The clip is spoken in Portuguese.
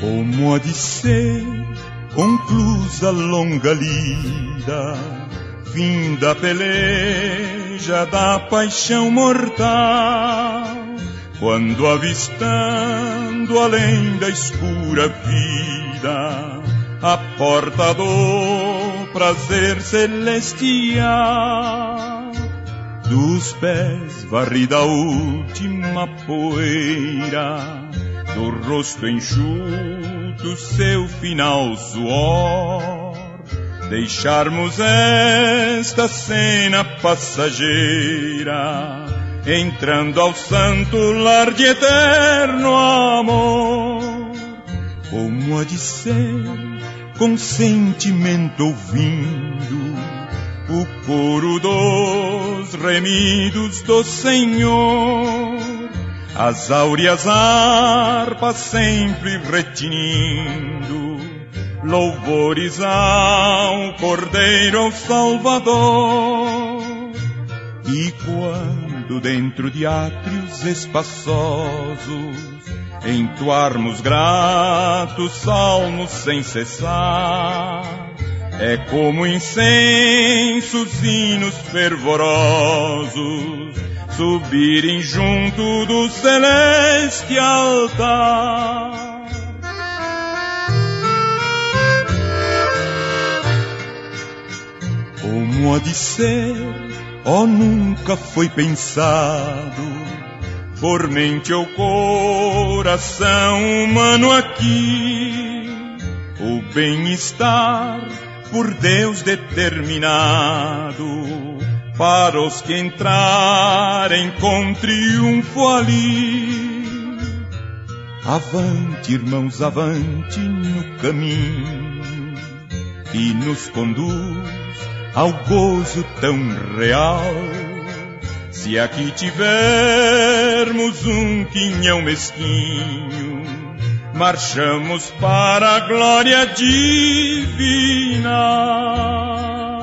Como há de ser conclusa a longa lida, fim da peleja da paixão mortal, quando avistando além da escura vida a porta do prazer celestial, dos pés varrida a última poeira, do rosto enxuto seu final suor, deixarmos esta cena passageira, entrando ao santo lar de eterno amor. Como há de ser, com sentimento ouvindo o coro dos remidos do Senhor, as áureas harpas sempre retinindo louvores ao Cordeiro, ao Salvador. E quando dentro de átrios espaçosos entoarmos gratos salmos sem cessar, é como incensos hinos fervorosos subirem junto do celeste altar. Como há de ser, oh, nunca foi pensado por mente ou coração humano aqui o bem-estar por Deus determinado para os que entrarem com triunfo ali. Avante, irmãos, avante no caminho que nos conduz ao gozo tão real. Se aqui tivermos um quinhão mesquinho, marchamos para a glória divina.